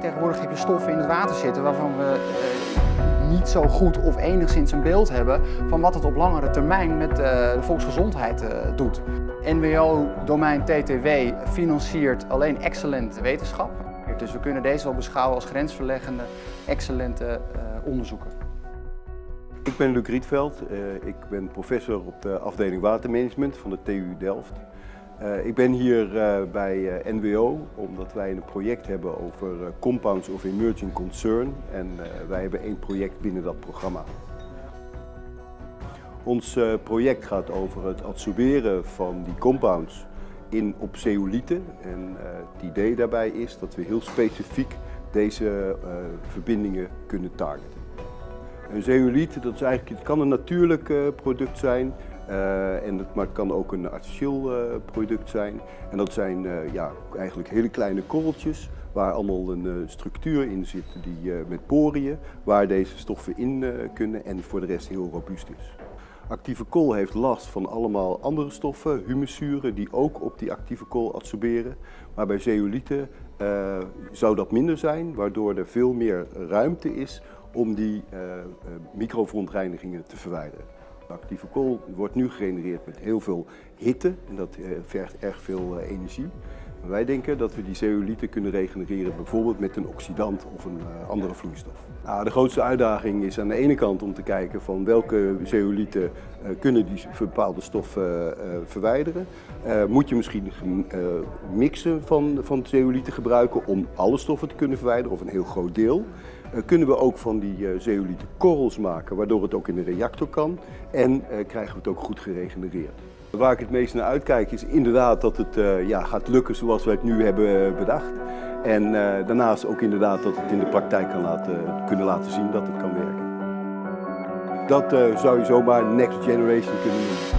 Tegenwoordig heb je stoffen in het water zitten waarvan we niet zo goed of enigszins een beeld hebben van wat het op langere termijn met de volksgezondheid doet. NWO-domein TTW financiert alleen excellente wetenschap. Dus we kunnen deze wel beschouwen als grensverleggende, excellente onderzoeken. Ik ben Luc Rietveld, ik ben professor op de afdeling watermanagement van de TU Delft. Ik ben hier bij NWO omdat wij een project hebben over Compounds of Emerging Concern en wij hebben één project binnen dat programma. Ons project gaat over het adsorberen van die compounds op zeolieten en het idee daarbij is dat we heel specifiek deze verbindingen kunnen targeten. Een zeoliet, dat is eigenlijk, het kan een natuurlijk product zijn, maar het kan ook een artificieel product zijn. En dat zijn eigenlijk hele kleine korreltjes waar allemaal een structuur in zit met poriën waar deze stoffen in kunnen en voor de rest heel robuust is. Actieve kool heeft last van allemaal andere stoffen, humuszuren, die ook op die actieve kool adsorberen. Maar bij zeolieten zou dat minder zijn, waardoor er veel meer ruimte is om die microverontreinigingen te verwijderen. Actieve kool wordt nu gegenereerd met heel veel hitte en dat vergt erg veel energie. Maar wij denken dat we die zeolieten kunnen regenereren bijvoorbeeld met een oxidant of een andere vloeistof. Nou, de grootste uitdaging is aan de ene kant om te kijken van welke zeolieten kunnen die bepaalde stoffen verwijderen. Moet je misschien mixen van zeolieten gebruiken om alle stoffen te kunnen verwijderen of een heel groot deel. Kunnen we ook van die zeolieten korrels maken, waardoor het ook in de reactor kan en krijgen we het ook goed geregenereerd. Waar ik het meest naar uitkijk is inderdaad dat het gaat lukken zoals we het nu hebben bedacht. En daarnaast ook inderdaad dat het in de praktijk kunnen laten zien dat het kan werken. Dat zou je zomaar next generation kunnen noemen.